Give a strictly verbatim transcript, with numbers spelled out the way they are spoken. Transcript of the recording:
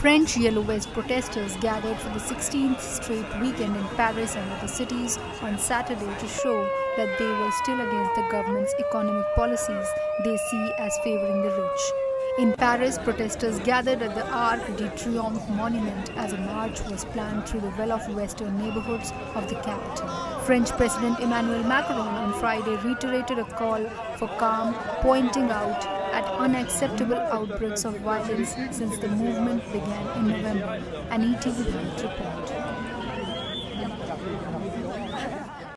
French Yellow Vest protesters gathered for the sixteenth straight weekend in Paris and other cities on Saturday to show that they were still against the government's economic policies they see as favouring the rich. In Paris, protesters gathered at the Arc de Triomphe monument as a march was planned through the well-off western neighbourhoods of the capital. French President Emmanuel Macron on Friday reiterated a call for calm, pointing out at unacceptable outbreaks of violence since the movement began in November, an E T V report.